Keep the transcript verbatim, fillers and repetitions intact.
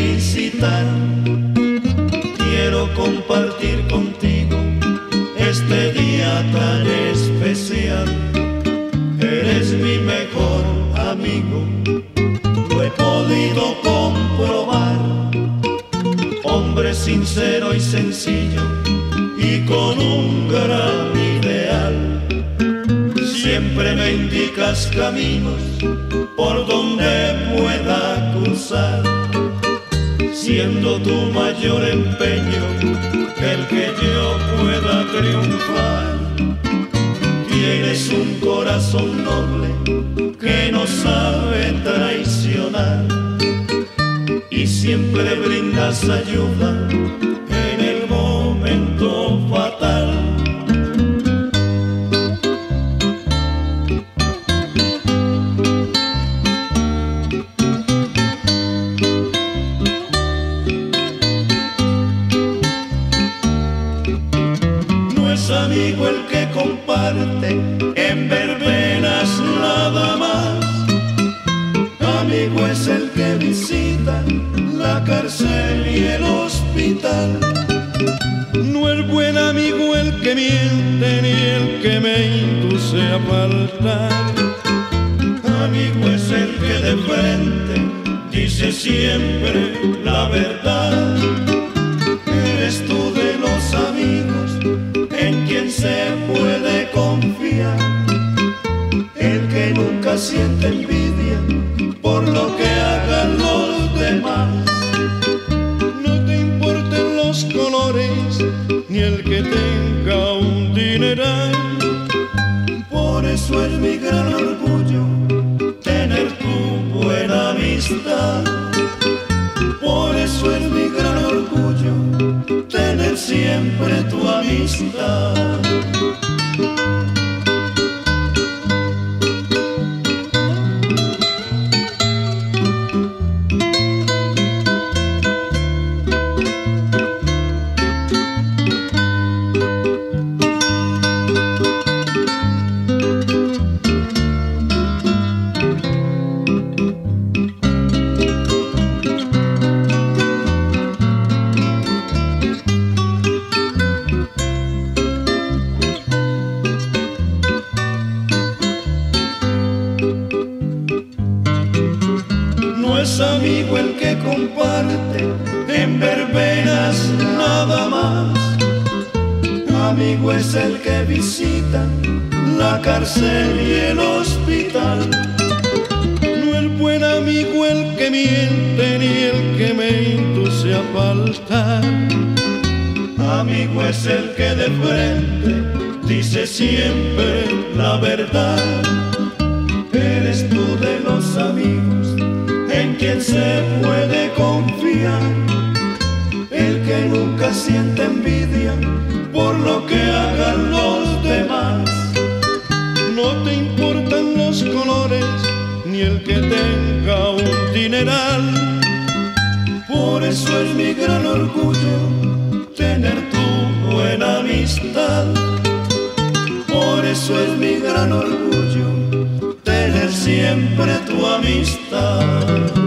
felicitar. Quiero compartir contigo este día tan especial. Eres mi mejor amigo, lo he podido comprobar. Hombre sincero y sencillo y con un gran ideal. Siempre me indicas caminos por donde pueda cruzar, siendo tu mayor empeño el que yo pueda triunfar. Tienes un corazón noble que no sabe traicionar y siempre brindas ayuda en el momento fatal. No es amigo el que comparte en verbenas nada más. Amigo es el que visita la cárcel y el hospital. No es buen amigo el que miente ni el que me induce a faltar. Amigo es el que de frente dice siempre la verdad. Eres tú de los amigos en quien se puede confiar, el que nunca siente envidia por lo que hagan los demás. No te importen los colores ni el que tenga un dineral. Por eso es mi gran orgullo tener tu buena amistad. Por eso es mi gran orgullo tener siempre tu amistad. No es amigo el que comparte en verbenas nada más. Amigo es el que visita la cárcel y el hospital. No es buen amigo el que miente ni el que me induce a faltar. Amigo es el que de frente dice siempre la verdad. Eres tú de los amigos en quien se puede confiar, el que nunca siente envidia por lo que hagan los demás. No te importan los colores ni el que tenga un dineral. Por eso es mi gran orgullo tener tu buena amistad. Por eso es mi gran orgullo tener siempre tu amistad.